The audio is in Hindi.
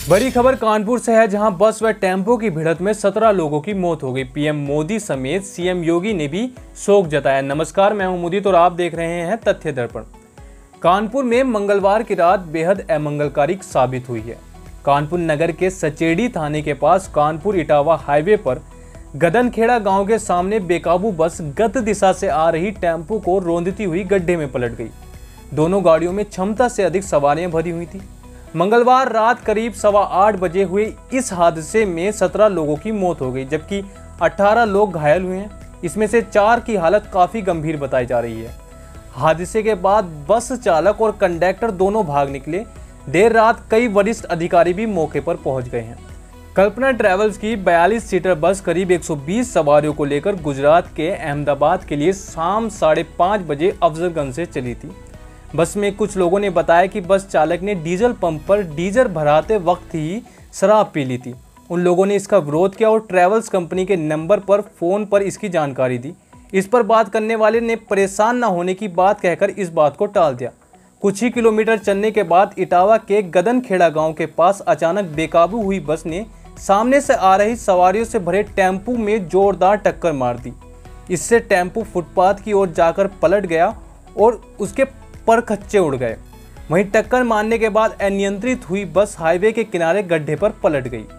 बड़ी खबर कानपुर से है, जहां बस व टेम्पो की भिड़ंत में 17 लोगों की मौत हो गई। पीएम मोदी समेत सीएम योगी ने भी शोक जताया। नमस्कार, मैं हूं मुदीत और आप देख रहे हैं तथ्य दर्पण। कानपुर में मंगलवार की रात बेहद अमंगलकारी साबित हुई है। कानपुर नगर के सचेड़ी थाने के पास कानपुर इटावा हाईवे पर गदनखेड़ा गांव के सामने बेकाबू बस गत दिशा से आ रही टेम्पो को रौंदती हुई गड्ढे में पलट गई। दोनों गाड़ियों में क्षमता से अधिक सवारियां भरी हुई थी। मंगलवार रात करीब 8:15 बजे हुए इस हादसे में 17 लोगों की मौत हो गई, जबकि 18 लोग घायल हुए हैं। इसमें से 4 की हालत काफी गंभीर बताई जा रही है। हादसे के बाद बस चालक और कंडक्टर दोनों भाग निकले। देर रात कई वरिष्ठ अधिकारी भी मौके पर पहुंच गए हैं। कल्पना ट्रेवल्स की 42 सीटर बस करीब 120 सवारियों को लेकर गुजरात के अहमदाबाद के लिए शाम 5:30 बजे अफजलगंज से चली थी। बस में कुछ लोगों ने बताया कि बस चालक ने डीजल पंप पर डीजल भराते वक्त ही शराब पी ली थी। उन लोगों ने इसका विरोध किया और ट्रेवल्स कंपनी के नंबर पर फ़ोन पर इसकी जानकारी दी। इस पर बात करने वाले ने परेशान न होने की बात कहकर इस बात को टाल दिया। कुछ ही किलोमीटर चलने के बाद इटावा के गदनखेड़ा गांव के पास अचानक बेकाबू हुई बस ने सामने से आ रही सवारियों से भरे टेम्पू में जोरदार टक्कर मार दी। इससे टेम्पू फुटपाथ की ओर जाकर पलट गया और उसके पर खच्चे उड़ गए। वहीं टक्कर मारने के बाद अनियंत्रित हुई बस हाईवे के किनारे गड्ढे पर पलट गई।